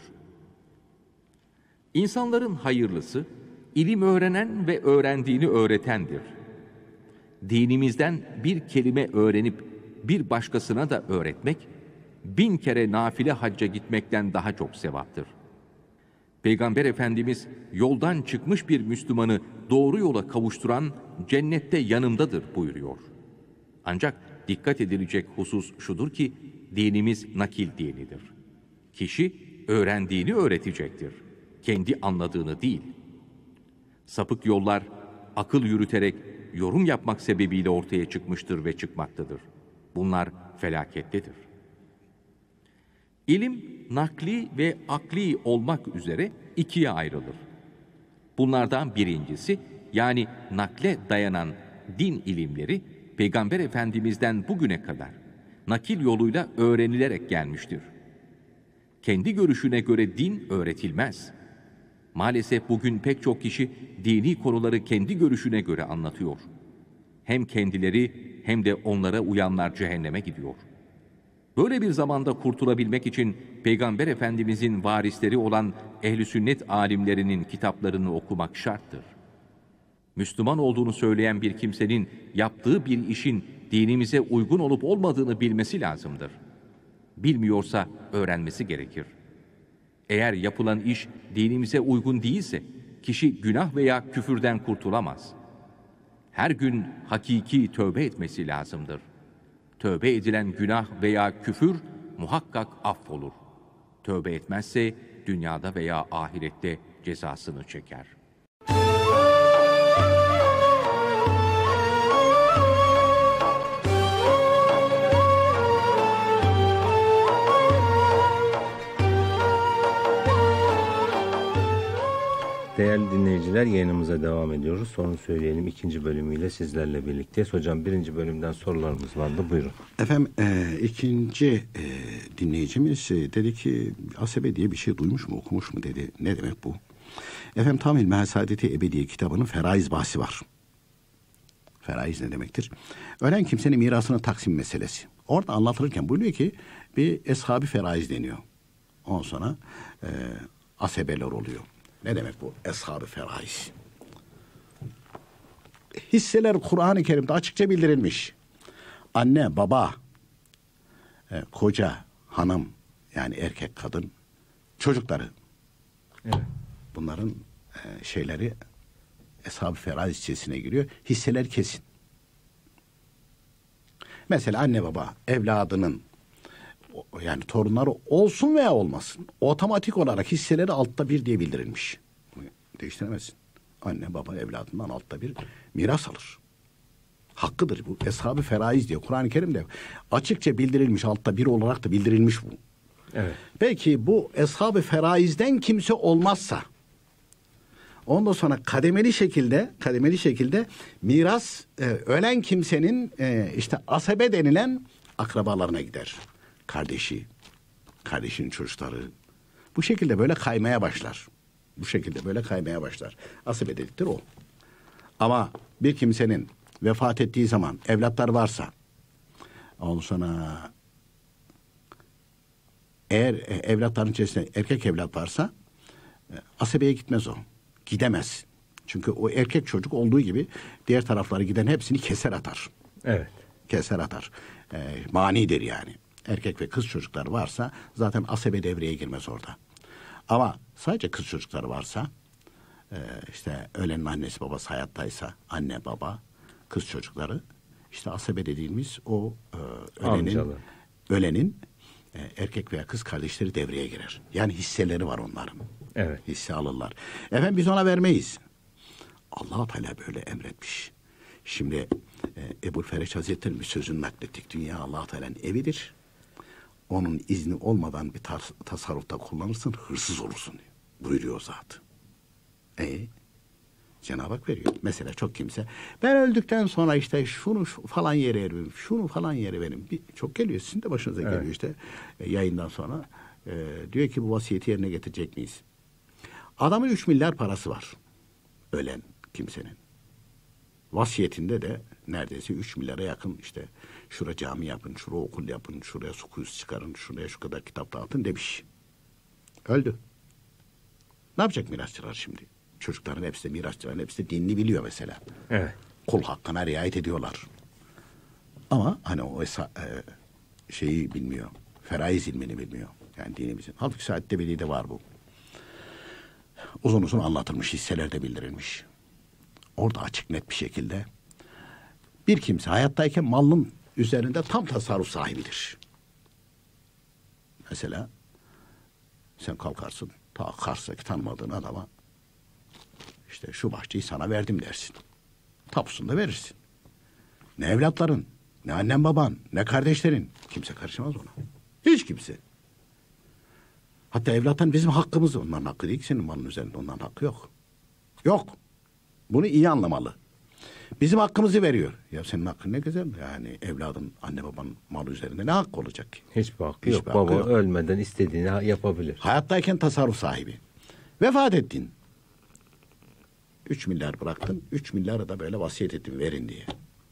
İnsanların hayırlısı, ilim öğrenen ve öğrendiğini öğretendir. Dinimizden bir kelime öğrenip bir başkasına da öğretmek, bin kere nafile hacca gitmekten daha çok sevaptır. Peygamber Efendimiz, yoldan çıkmış bir Müslümanı doğru yola kavuşturan cennette yanımdadır buyuruyor. Ancak dikkat edilecek husus şudur ki, dinimiz nakil dinidir. Kişi öğrendiğini öğretecektir, kendi anladığını değil. Sapık yollar, akıl yürüterek yorum yapmak sebebiyle ortaya çıkmıştır ve çıkmaktadır. Bunlar felakettedir. İlim, nakli ve akli olmak üzere ikiye ayrılır. Bunlardan birincisi, yani nakle dayanan din ilimleri, Peygamber Efendimiz'den bugüne kadar nakil yoluyla öğrenilerek gelmiştir. Kendi görüşüne göre din öğretilmez. Maalesef bugün pek çok kişi dini konuları kendi görüşüne göre anlatıyor. Hem kendileri hem de onlara uyanlar cehenneme gidiyor. Böyle bir zamanda kurtulabilmek için Peygamber Efendimizin varisleri olan ehl-i sünnet alimlerinin kitaplarını okumak şarttır. Müslüman olduğunu söyleyen bir kimsenin yaptığı bir işin dinimize uygun olup olmadığını bilmesi lazımdır. Bilmiyorsa öğrenmesi gerekir. Eğer yapılan iş dinimize uygun değilse kişi günah veya küfürden kurtulamaz. Her gün hakiki tövbe etmesi lazımdır. Tövbe edilen günah veya küfür muhakkak affolur. Tövbe etmezse dünyada veya ahirette cezasını çeker. Değerli dinleyiciler, yayınımıza devam ediyoruz. Sorun söyleyelim ikinci bölümüyle sizlerle birlikteyiz. Hocam birinci bölümden sorularımız vardı. Buyurun. Efendim e, ikinci e, dinleyicimiz e, dedi ki asebe diye bir şey duymuş mu, okumuş mu dedi. Ne demek bu? Efendim Tam İlmihal Saadeti Ebediye kitabının feraiz bahsi var. Feraiz ne demektir? Ölen kimsenin mirasının taksim meselesi. Orada anlatılırken buyuruyor ki bir eshab-ı feraiz deniyor. Ondan sonra e, asebeler oluyor. Ne demek bu? Eshab-ı feraiz. Hisseler Kur'an-ı Kerim'de açıkça bildirilmiş. Anne, baba, e, koca, hanım, yani erkek, kadın, çocukları. Evet. Bunların e, şeyleri eshab-ı feraiz içerisine giriyor. Hisseler kesin. Mesela anne baba evladının yani torunları olsun veya olmasın otomatik olarak hisseleri altta bir diye bildirilmiş. Değiştiremezsin. Anne baba evladından altta bir miras alır. Hakkıdır bu. Eshab-ı feraiz diye Kur'an-ı Kerim'de açıkça bildirilmiş, altta bir olarak da bildirilmiş bu. Evet. Peki bu eshab-ı feraizden kimse olmazsa ondan sonra kademeli şekilde kademeli şekilde miras e, ölen kimsenin e, işte asebe denilen akrabalarına gider. Kardeşi, kardeşinin çocukları. Bu şekilde böyle kaymaya başlar. Bu şekilde böyle kaymaya başlar. Asebe dediktir o. Ama bir kimsenin vefat ettiği zaman evlatlar varsa ondan sonra eğer evlatların içerisinde erkek evlat varsa asebeye gitmez o. Gidemez. Çünkü o erkek çocuk olduğu gibi diğer tarafları giden hepsini keser atar. Evet. Keser atar. E, manidir yani. Erkek ve kız çocuklar varsa zaten asebe devreye girmez orada. Ama sadece kız çocukları varsa e, işte ölenin annesi babası hayattaysa anne baba kız çocukları işte asebe dediğimiz o e, ölenin Amcalı. ölenin e, erkek veya kız kardeşleri devreye girer. Yani hisseleri var onların. Evet. Hisse alırlar. Efendim biz ona vermeyiz. Allah Teala böyle emretmiş. Şimdi e, Ebu Fereç Hazretleri'nin bir sözünü naklettik. Dünya Allah Teala'nın evidir. Onun izni olmadan bir tar- tasarrufta kullanırsın, hırsız olursun diyor. Buyuruyor zat. E Cenab-ı Hak veriyor. Mesela çok kimse ben öldükten sonra işte şunu şu falan yere verim, şunu falan yere verim. Bir, çok geliyor. Sizin de başınıza Evet. geliyor işte e, yayından sonra. E, diyor ki bu vasiyeti yerine getirecek miyiz? Adamın üç milyar parası var. Ölen kimsenin. Vasiyetinde de neredeyse üç milyara yakın işte şuraya cami yapın, şuraya okul yapın, şuraya su kuyusu çıkarın, şuraya şu kadar kitap dağıtın demiş. Öldü. Ne yapacak mirasçılar şimdi? Çocukların hepsi de mirasçıların hepsi de dinini biliyor mesela. Evet. Kul hakkına riayet ediyorlar. Ama hani o esa, e, şeyi bilmiyor. Feraiz ilmini bilmiyor. Yani dinimizin. Halbuki Saadet'te Veli'de var bu. Uzun uzun anlatılmış, hisselerde bildirilmiş. Orada açık net bir şekilde bir kimse hayattayken malının üzerinde tam tasarruf sahibidir. Mesela sen kalkarsın ta Kars'taki tanımadığın adama işte şu bahçeyi sana verdim dersin. Tapusunu da verirsin. Ne evlatların, ne annen baban, ne kardeşlerin. Kimse karışamaz ona. Hiç kimse. Hatta evlatların bizim hakkımız. Onların hakkı değil ki senin malın üzerinde. Onların hakkı yok. Yok. Bunu iyi anlamalı. Bizim hakkımızı veriyor. Ya senin hakkın ne güzel. Yani evladın anne babanın malı üzerinde ne hakkı olacak ki? Hiçbir hakkı Hiçbir yok. hakkı Baba yok. ölmeden istediğini yapabilir. Hayattayken tasarruf sahibi. Vefat ettin. Üç milyar bıraktın. Üç milyarı da böyle vasiyet ettin verin diye.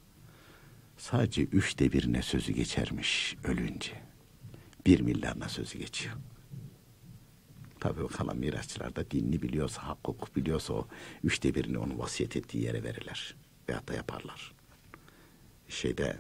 Sadece üçte birine sözü geçermiş ölünce. Bir milyarına sözü geçiyor. Tabii o kalan mirasçılar da dinini biliyorsa, hak hukuk biliyorsa o üçte birini onun vasiyet ettiği yere verirler. Veyahut da yaparlar. Şeyde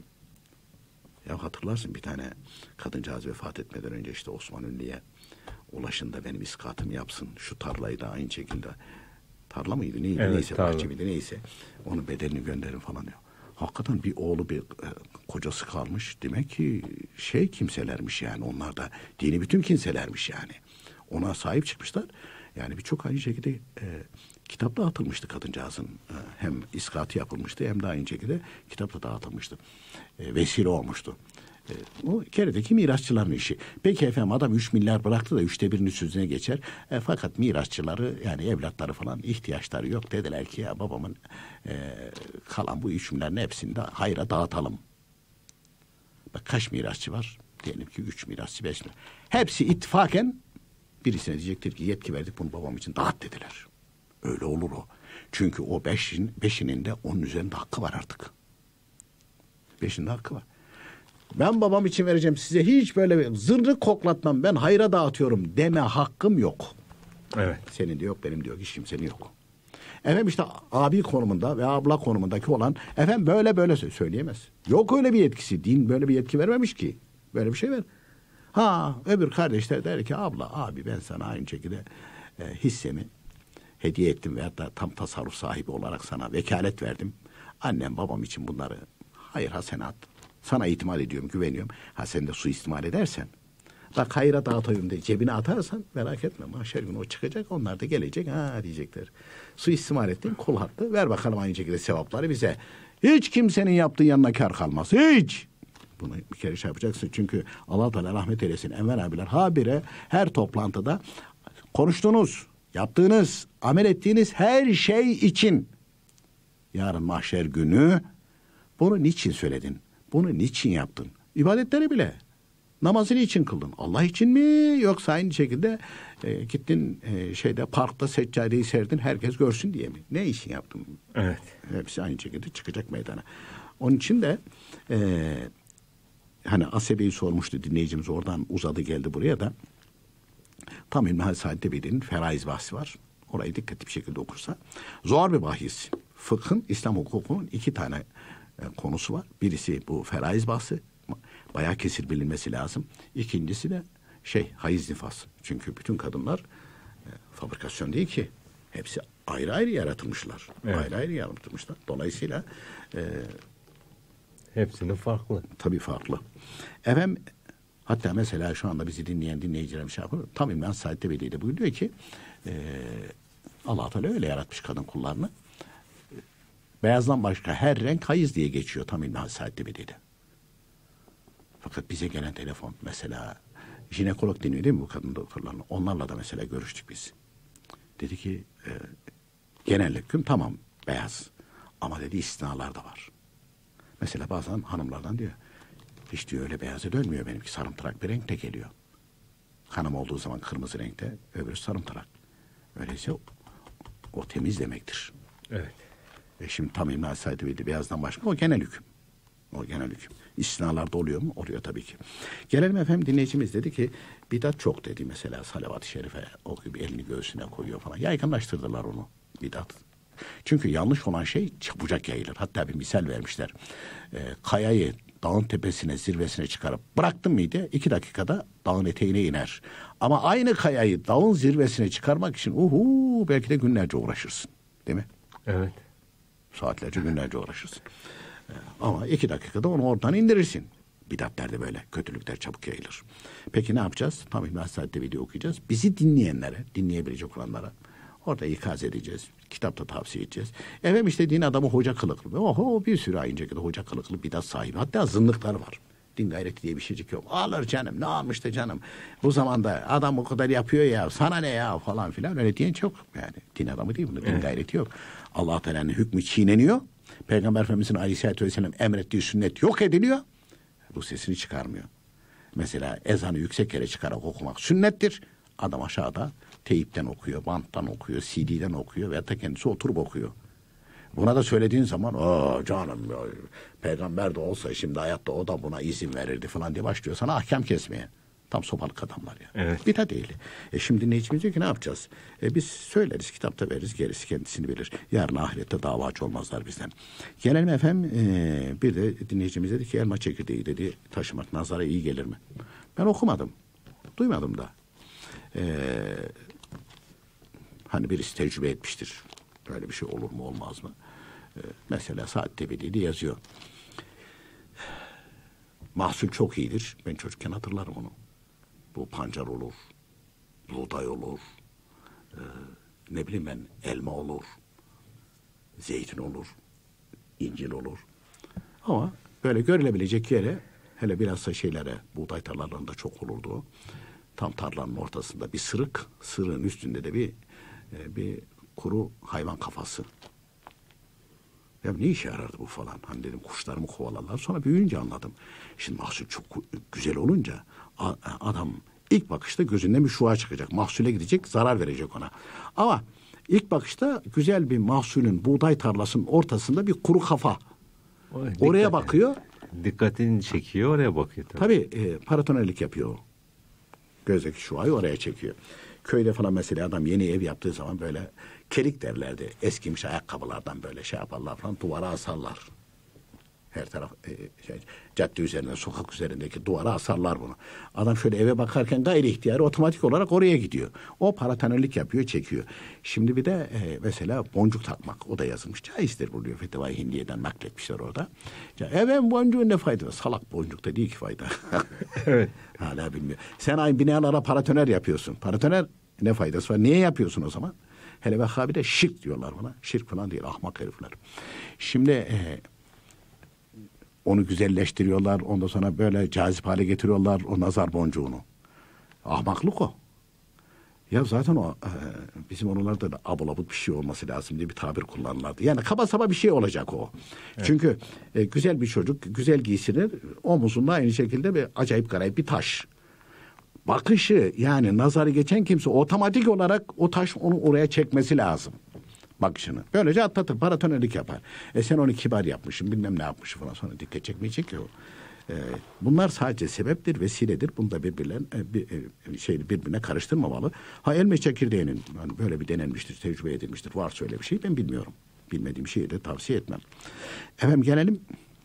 ya hatırlarsın bir tane kadıncağız vefat etmeden önce işte Osman Ünlü'ye ulaşın da benim iskatımı yapsın. Şu tarlayı da aynı şekilde tarla mıydı neydi Evet, neyse tarla. bahçe miydi neyse onun bedelini gönderin falan diyor. Hakikaten bir oğlu bir e, kocası kalmış. Demek ki şey kimselermiş yani onlar da dini bütün kimselermiş yani. Ona sahip çıkmışlar. Yani birçok aynı şekilde e, kitapta atılmıştı kadıncağızın. E, hem iskatı yapılmıştı hem de aynı şekilde kitapta dağıtılmıştı. E, vesile olmuştu. E, o keredeki mirasçıların işi. Peki efendim adam üç milyar bıraktı da üçte birini sözüne geçer. E, fakat mirasçıları yani evlatları falan ihtiyaçları yok. Dediler ki ya babamın e, kalan bu üç milyarın hepsini de hayra dağıtalım. Bak kaç mirasçı var? Diyelim ki üç mirasçı, beş milyar. Hepsi ittifaken birisine diyecektir ki yetki verdik bunu babam için dağıt dediler. Öyle olur o. Çünkü o beşin, beşinin de onun üzerinde hakkı var artık. Beşinde hakkı var. Ben babam için vereceğim size hiç böyle zırnık koklatmam ben hayra dağıtıyorum deme hakkım yok. Evet. Senin de yok benim de yok hiç kimsenin yok. Efendim işte abi konumunda ve abla konumundaki olan efendim böyle böyle söyleyemez. Yok öyle bir yetkisi. Din böyle bir yetki vermemiş ki. Böyle bir şey ver. Ha öbür kardeşler der ki abla abi ben sana aynı şekilde e, hissemi hediye ettim veyahut da tam tasarruf sahibi olarak sana vekalet verdim. Annem babam için bunları hayır hasenat sana itimat ediyorum güveniyorum. Ha sen de suistimal edersen bak hayra dağıtıyorum diye cebine atarsan merak etme mahşer günü o çıkacak onlar da gelecek ha diyecekler. Suistimal ettin kul hakkı ver bakalım aynı şekilde sevapları bize. Hiç kimsenin yaptığı yanına kar kalmaz hiç. Bunu bir kere şey yapacaksın. Çünkü Allah Teala rahmet eylesin Enver abiler habire her toplantıda konuştuğunuz, yaptığınız, amel ettiğiniz her şey için yarın mahşer günü bunu niçin söyledin? Bunu niçin yaptın? İbadetleri bile. Namazı niçin kıldın? Allah için mi? Yoksa aynı şekilde e, gittin e, şeyde parkta seccadeyi serdin herkes görsün diye mi? Ne için yaptın? Evet. Hepsi aynı şekilde çıkacak meydana. Onun için de e, hani Asebe'yi sormuştu dinleyicimiz oradan uzadı geldi buraya da tam İlmihal Saadet'te Bey'in feraiz bahsi var. Orayı dikkatli bir şekilde okursa. Zor bir bahis. Fıkhın, İslam hukukunun iki tane e, konusu var. Birisi bu feraiz bahsi. Bayağı kesir bilinmesi lazım. İkincisi de şey hayız nifas. Çünkü bütün kadınlar e, fabrikasyon değil ki. Hepsi ayrı ayrı yaratılmışlar. Evet. Ayrı ayrı yaratılmışlar. Dolayısıyla e, Hepsinin farklı. tabii farklı. Efendim hatta mesela şu anda bizi dinleyen dinleyicilerim şey yapıyor. Tam İmran Saadet'te Bey'de buyuruyor ki e, Allah Teala öyle yaratmış kadın kullarını. Beyazdan başka her renk hayız diye geçiyor tam İmran Saadet'te Bey'de. Fakat bize gelen telefon mesela jinekolog deniyor değil mi bu kadın doktorlarına? Onlarla da mesela görüştük biz. Dedi ki e, genel hüküm tamam beyaz ama dedi istisnalar da var. Mesela bazen hanımlardan diyor hiç diyor öyle beyaza dönmüyor benimki sarımtırak bir renkte geliyor. Kanım olduğu zaman kırmızı renkte öbürü sarımtırak. Öyleyse o, o temiz demektir. Evet. E şimdi tam İmran Saadet'te beyazdan başka o genel hüküm. O genel hüküm. İstinalarda oluyor mu? Oluyor tabii ki. Gelelim efendim dinleyicimiz dedi ki bidat çok dedi mesela salavat-ı şerife o gibi elini göğsüne koyuyor falan. Yaygınlaştırdılar onu bidat. Çünkü yanlış olan şey çabucak yayılır. Hatta bir misal vermişler. Ee, kayayı dağın tepesine zirvesine çıkarıp bıraktın mıydı? İki dakikada dağın eteğine iner. Ama aynı kayayı dağın zirvesine çıkarmak için uhu belki de günlerce uğraşırsın. Değil mi? Evet. Saatlerce günlerce uğraşırsın. Ama iki dakikada onu oradan indirirsin. Bidatler de böyle. Kötülükler çabuk yayılır. Peki ne yapacağız? Tam İlmihal Saadet'te video okuyacağız. Bizi dinleyenlere, dinleyebilecek olanlara orada ikaz edeceğiz. Kitapta tavsiye edeceğiz. Efendim işte din adamı hoca kılıklı. Oho bir sürü aynı şekilde hoca kılıklı bidat sahibi. Hatta zındıklar var. Din gayreti diye bir şeycik yok. Alır canım ne almıştı canım. Bu zamanda adam o kadar yapıyor ya sana ne ya falan filan. Öyle diyen çok. Yani din adamı değil bunu. Din evet. gayreti yok. Allah Teala'nın hükmü çiğneniyor. Peygamber Efendimizin Aleyhisselatü Vesselam emrettiği sünnet yok ediliyor. Bu sesini çıkarmıyor. Mesela ezanı yüksek yere çıkarak okumak sünnettir. Adam aşağıda teyipten okuyor, banttan okuyor, C D'den okuyor veya da kendisi oturup okuyor. Buna da söylediğin zaman aa canım ya, peygamber de olsa şimdi hayatta o da buna izin verirdi falan diye başlıyor sana ahkam kesmeye. Tam sopalık adamlar ya. Evet. Bir de değil. E şimdi dinleyicimiz diyor ki ne yapacağız? E biz söyleriz, kitapta veririz, gerisi kendisini bilir. Yarın ahirette davacı olmazlar bizden. Gelelim efendim, e, bir de dinleyicimiz dedi ki elma çekirdeği dedi taşımak nazara iyi gelir mi? Ben okumadım. Duymadım da. E, hani birisi tecrübe etmiştir. Böyle bir şey olur mu olmaz mı? E, mesela Saad Tebeli'de yazıyor. Mahsul çok iyidir. Ben çocukken hatırlarım onu. Bu pancar olur, buğday olur, e, ne bileyim ben elma olur, zeytin olur, incir olur. Ama böyle görülebilecek yere, hele bilhassa şeylere, buğday tarlalarında çok olurdu o. Tam tarlanın ortasında bir sırık, sırığın üstünde de bir e, bir kuru hayvan kafası. Ya ne işe yarardı bu falan? Hani dedim kuşlarımı kovalarlar. Sonra büyüyünce anladım. Şimdi mahsul çok güzel olunca adam ilk bakışta gözünden bir şua çıkacak. Mahsule gidecek, zarar verecek ona. Ama ilk bakışta güzel bir mahsulün buğday tarlasının ortasında bir kuru kafa. O, oraya dikkat, bakıyor. Dikkatini çekiyor, oraya bakıyor. Tabii, tabii e, paratonerlik yapıyor o. Gözdeki şuayı oraya çekiyor. Köyde falan mesela adam yeni ev yaptığı zaman böyle kelik derlerdi. Eskimiş ayakkabılardan böyle şey yaparlar falan, duvara asarlar. Her taraf e, şey, cadde üzerinde, sokak üzerindeki duvara asarlar bunu. Adam şöyle eve bakarken gayri ihtiyari otomatik olarak oraya gidiyor. O paratonerlik yapıyor, çekiyor. Şimdi bir de e, mesela boncuk takmak, o da yazılmış. Caizdir buluyor. Fetva-i Hindiye'den nakletmişler orada. Ya, evet boncuğun ne faydası? Salak, boncukta değil ki fayda. evet. Hala bilmiyor. Sen aynı binalara paratoner yapıyorsun. Paratoner ne faydası var? Niye yapıyorsun o zaman? Hele Vehhabi'de şirk diyorlar buna. Şirk falan değil, ahmak herifler. Şimdi e, onu güzelleştiriyorlar. Ondan sonra böyle cazip hale getiriyorlar o nazar boncuğunu. Ahmaklık o. Ya zaten o e, bizim oralarda da abulabut bir şey olması lazım diye bir tabir kullanırlardı. Yani kaba saba bir şey olacak o. Evet. Çünkü e, güzel bir çocuk güzel giysinir, omuzunda aynı şekilde bir acayip garip bir taş. Bakışı yani nazarı geçen kimse otomatik olarak o taş onu oraya çekmesi lazım. Bakışını. Böylece atlatır, paratonerlik yapar. E sen onu kibar yapmışsın, bilmem ne yapmışsın falan, sonra dikkat çekmeyecek ki o. E, bunlar sadece sebeptir, vesiledir. Bunu da birbirlerine, e, bir, e, şey, birbirine karıştırmamalı. Ha elma çekirdeğinin yani böyle bir denenmiştir, tecrübe edilmiştir. Varsa öyle bir şey ben bilmiyorum. Bilmediğim şeyi de tavsiye etmem. Efendim gelelim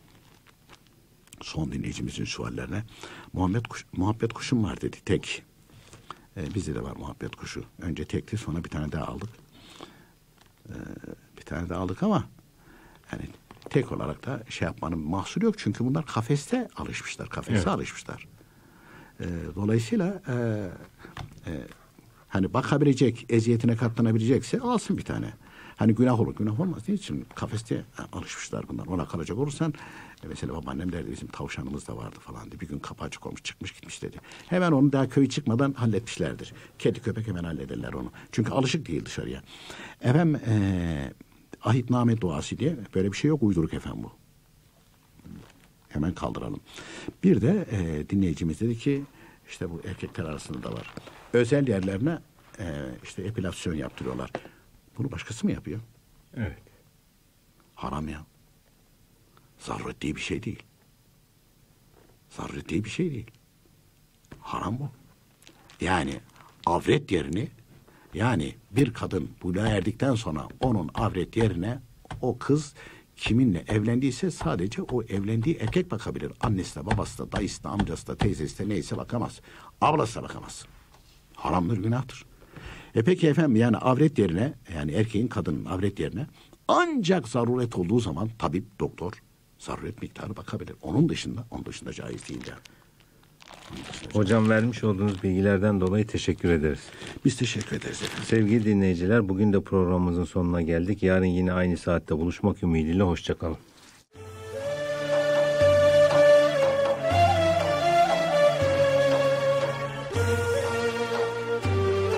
son dinleyicimizin suallerine. Muhabbet, kuş, muhabbet kuşum var dedi tek. E, bizde de var muhabbet kuşu. Önce tekti, sonra bir tane daha aldık. E, bir tane daha aldık ama yani tek olarak da şey yapmanın mahsuru yok. Çünkü bunlar kafeste alışmışlar. Kafeste evet. alışmışlar. E, dolayısıyla e, e, hani bakabilecek, eziyetine katlanabilecekse alsın bir tane. Hani günah olur. Günah olmaz. Niçin? Kafeste alışmışlar bunlar. Ona kalacak olursan e mesela babaannem derdi bizim tavşanımız da vardı falan diye. Bir gün kapı açık olmuş çıkmış gitmiş dedi. Hemen onu daha köy çıkmadan halletmişlerdir. Kedi köpek hemen hallederler onu. Çünkü alışık değil dışarıya. Efendim e, ahitname duası diye böyle bir şey yok. Uyduruk efendim bu. Hemen kaldıralım. Bir de e, dinleyicimiz dedi ki işte bu erkekler arasında da var. Özel yerlerine e, işte epilasyon yaptırıyorlar. Bunu başkası mı yapıyor? Evet. Haram ya. Zaruret diye bir şey değil. Zaruret diye bir şey değil. Haram bu. Yani avret yerini, yani bir kadın buluğa erdikten sonra onun avret yerine o kız kiminle evlendiyse sadece o evlendiği erkek bakabilir. Annesi de, babası da, dayısı da, amcası da, teyzesi de neyse bakamaz. Ablası da bakamaz. Haramdır, günahtır. E peki efendim yani avret yerine, yani erkeğin kadının avret yerine ancak zaruret olduğu zaman tabip, doktor zaruret miktarı bakabilir. Onun dışında, onun dışında caiz değil yani. Hocam vermiş olduğunuz bilgilerden dolayı teşekkür ederiz. Biz teşekkür ederiz efendim. Sevgili dinleyiciler, bugün de programımızın sonuna geldik. Yarın yine aynı saatte buluşmak ümidiyle hoşça kalın.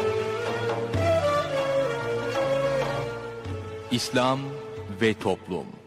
İslam ve Toplum.